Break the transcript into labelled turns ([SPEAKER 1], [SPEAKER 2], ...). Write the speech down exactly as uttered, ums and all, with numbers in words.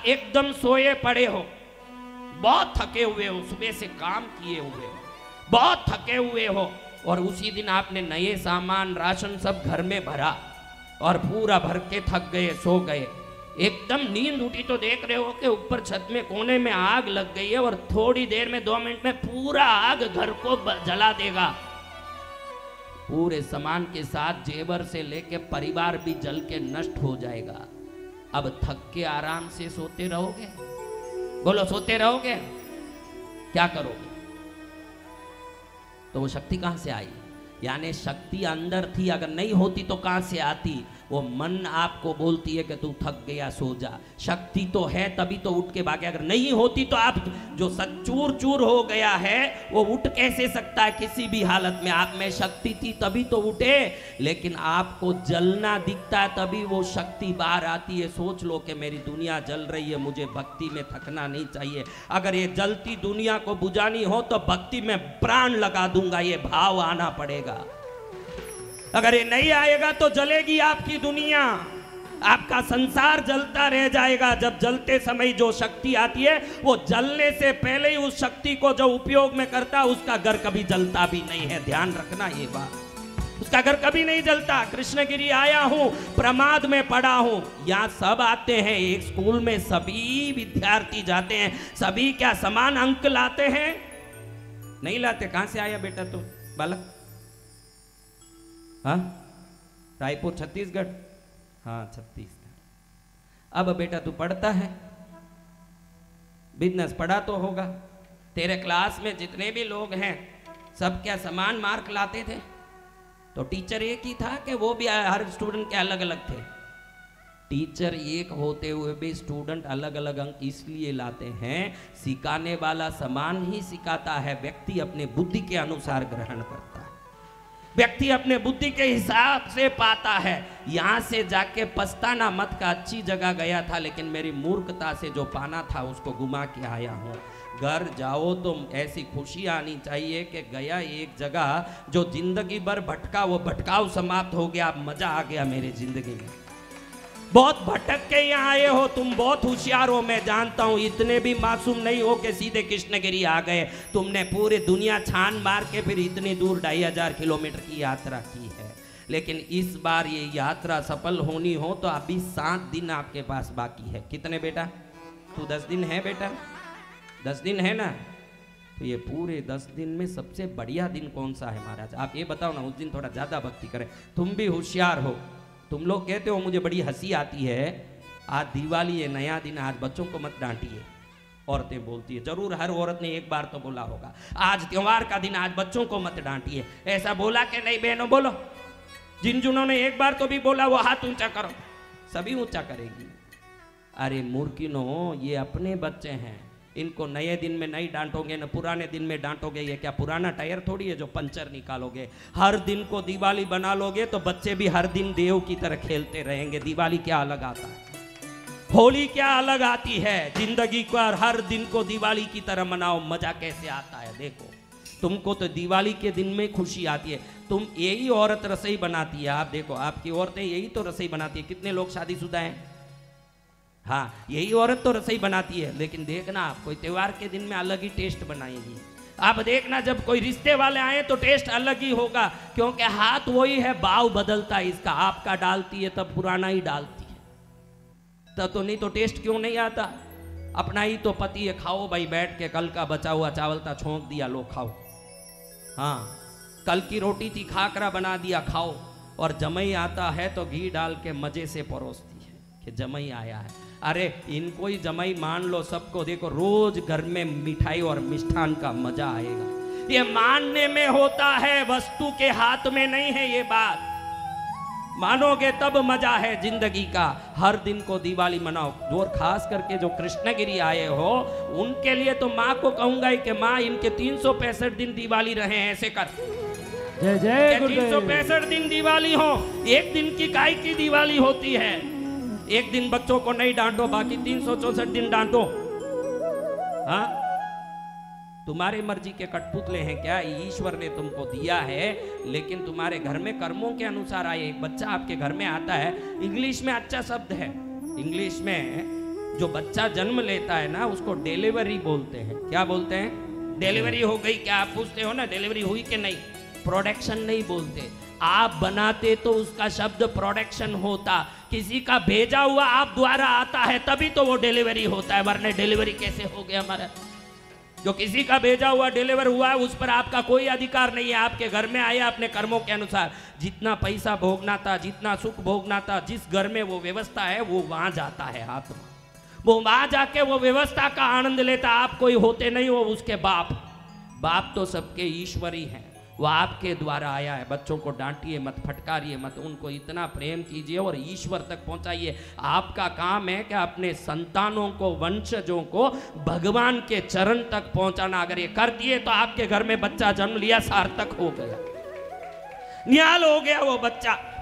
[SPEAKER 1] आप एकदम सोए पड़े हो, बहुत थके हुए हो, सुबह से काम किए हुए हो, बहुत थके हुए हो, और उसी दिन आपने नए सामान राशन सब घर में भरा और पूरा भर के थक गए, सो गए, एकदम नींद उठी तो देख रहे हो कि ऊपर छत में कोने में आग लग गई है और थोड़ी देर में दो मिनट में पूरा आग घर को जला देगा, पूरे सामान के साथ जेवर से लेके परिवार भी जल के नष्ट हो जाएगा। अब थक के आराम से सोते रहोगे? बोलो, सोते रहोगे? क्या करोगे? तो वो शक्ति कहां से आई? यानी शक्ति अंदर थी, अगर नहीं होती तो कहां से आती? वो मन आपको बोलती है कि तू थक गया, सो जा। शक्ति तो है तभी तो उठ के भागे, अगर नहीं होती तो आप जो चूर चूर हो गया है वो उठ कैसे सकता है किसी भी हालत में? आप में शक्ति थी तभी तो उठे, लेकिन आपको जलना दिखता है तभी वो शक्ति बाहर आती है। सोच लो कि मेरी दुनिया जल रही है, मुझे भक्ति में थकना नहीं चाहिए। अगर ये जलती दुनिया को बुझानी हो तो भक्ति में प्राण लगा दूंगा, ये भाव आना पड़ेगा। अगर ये नहीं आएगा तो जलेगी आपकी दुनिया, आपका संसार जलता रह जाएगा। जब जलते समय जो शक्ति आती है वो जलने से पहले ही उस शक्ति को जो उपयोग में करता है उसका घर कभी जलता भी नहीं है, ध्यान रखना ये बात। उसका घर कभी नहीं जलता। कृष्णगिरी आया हूं, प्रमाद में पढ़ा हूं, यहाँ सब आते हैं, एक स्कूल में सभी विद्यार्थी जाते हैं, सभी क्या समान अंक लाते हैं? नहीं लाते। कहां से आया बेटा तू बालक? हाँ, रायपुर छत्तीसगढ़? हाँ, छत्तीसगढ़। अब बेटा तू पढ़ता है, बिजनेस पढ़ा तो होगा। तेरे क्लास में जितने भी लोग हैं सब क्या समान मार्क लाते थे? तो टीचर एक ही था कि वो भी हर स्टूडेंट के अलग अलग थे? टीचर एक होते हुए भी स्टूडेंट अलग अलग अंक इसलिए लाते हैं, सिखाने वाला समान ही सिखाता है, व्यक्ति अपने बुद्धि के अनुसार ग्रहण करता है, व्यक्ति अपने बुद्धि के हिसाब से पाता है। यहां से जाके पछताना मत का अच्छी जगह गया था लेकिन मेरी मूर्खता से जो पाना था उसको गुमा के आया हूं। घर जाओ तो ऐसी खुशी आनी चाहिए कि गया एक जगह जो जिंदगी भर भटका, वो भटकाव समाप्त हो गया, अब मजा आ गया मेरे जिंदगी में। बहुत भटक के यहाँ आए हो, तुम बहुत होशियार हो, मैं जानता हूँ, इतने भी मासूम नहीं हो कि सीधे कृष्णगिरी आ गए। तुमने पूरी दुनिया छान मार के फिर इतनी दूर ढाई हजार किलोमीटर की यात्रा की है। लेकिन इस बार ये यात्रा सफल होनी हो तो अभी सात दिन आपके पास बाकी है। कितने बेटा? तू दस दिन है बेटा? दस दिन है ना? तो ये पूरे दस दिन में सबसे बढ़िया दिन कौन सा है महाराज? आप ये बताओ ना, उस दिन थोड़ा ज्यादा भक्ति करें। तुम भी होशियार हो, तुम लोग कहते हो मुझे बड़ी हंसी आती है, आज दिवाली है, नया दिन, आज बच्चों को मत डांटिए। औरतें बोलती है, जरूर हर औरत ने एक बार तो बोला होगा, आज त्योहार का दिन, आज बच्चों को मत डांटिए। ऐसा बोला कि नहीं बहनों? बोलो। जिन जिन्होंने एक बार तो भी बोला वो हाथ ऊंचा करो। सभी ऊंचा करेगी। अरे मूर्खिनो, ये अपने बच्चे हैं, इनको नए दिन में नहीं डांटोगे न पुराने दिन में डांटोगे। ये क्या पुराना टायर थोड़ी है जो पंचर निकालोगे? हर दिन को दिवाली बना लोगे तो बच्चे भी हर दिन देव की तरह खेलते रहेंगे। दिवाली क्या अलग आता है, होली क्या अलग आती है? जिंदगी को हर दिन को दिवाली की तरह मनाओ, मजा कैसे आता है देखो। तुमको तो दिवाली के दिन में खुशी आती है। तुम यही औरत रसोई बनाती है, आप देखो, आपकी औरतें यही तो रसोई बनाती है। कितने लोग शादीशुदा हैं? हाँ, यही औरत तो रसोई बनाती है। लेकिन देखना, आप कोई त्योहार के दिन में अलग ही टेस्ट बनाएगी। आप देखना, जब कोई रिश्ते वाले आए तो टेस्ट अलग ही होगा, क्योंकि हाथ वही है, भाव बदलता है इसका। आपका डालती है तब पुराना ही डालती है, तब तो नहीं तो टेस्ट क्यों नहीं आता? अपना ही तो पति है, खाओ भाई बैठ के, कल का बचा हुआ चावल था छोंक दिया, लो खाओ। हाँ, कल की रोटी थी खाकरा बना दिया, खाओ। और जमई आता है तो घी डाल के मजे से परोसती है कि जमई आया है। अरे इनको ही जमाई मान लो, सबको देखो, रोज घर में मिठाई और मिष्ठान का मजा आएगा। ये मानने में होता है, वस्तु के हाथ में नहीं है। ये बात मानोगे तब मजा है जिंदगी का। हर दिन को दिवाली मनाओ। और खास करके जो कृष्णगिरी आए हो उनके लिए तो माँ को कहूंगा कि माँ, इनके तीन सौ पैंसठ दिन दिवाली रहे हैं, ऐसे कर।
[SPEAKER 2] जय जय गुरुदेव।
[SPEAKER 1] तीन सौ पैंसठ दिन दिवाली हो, एक दिन की गाय की दिवाली होती है। एक दिन बच्चों को नहीं डांटो, बाकी तीन सौ चौसठ दिन डांटो। हाँ, तुम्हारी मर्जी के कठपुतले हैं क्या? ईश्वर ने तुमको दिया है, लेकिन तुम्हारे घर में कर्मों के अनुसार आए। एक बच्चा आपके घर में आता है, इंग्लिश में अच्छा शब्द है, इंग्लिश में जो बच्चा जन्म लेता है ना उसको डिलीवरी बोलते हैं। क्या बोलते हैं? डिलीवरी हो गई क्या? आप पूछते हो ना डिलीवरी हुई कि नहीं, प्रोडक्शन नहीं बोलते। आप बनाते तो उसका शब्द प्रोडक्शन होता, किसी का भेजा हुआ आप द्वारा आता है तभी तो वो डिलीवरी होता है, वरना डिलीवरी कैसे हो गया हमारा? जो किसी का भेजा हुआ डिलीवर हुआ है उस पर आपका कोई अधिकार नहीं है। आपके घर में आया अपने कर्मों के अनुसार, जितना पैसा भोगना था, जितना सुख भोगना था, जिस घर में वो व्यवस्था है वो वहां जाता है आत्मा, वो वहां जाके वो व्यवस्था का आनंद लेता। आप कोई होते नहीं हो उसके बाप। बाप तो सबके ईश्वर ही हैं, वो आपके द्वारा आया है। बच्चों को डांटिए मत, फटकारिए मत, उनको इतना प्रेम कीजिए और ईश्वर तक पहुंचाइए। आपका काम है कि अपने संतानों को, वंशजों को भगवान के चरण तक पहुंचाना। अगर ये कर दिए तो आपके घर में बच्चा जन्म लिया सार्थक हो गया, निहाल हो गया वो बच्चा।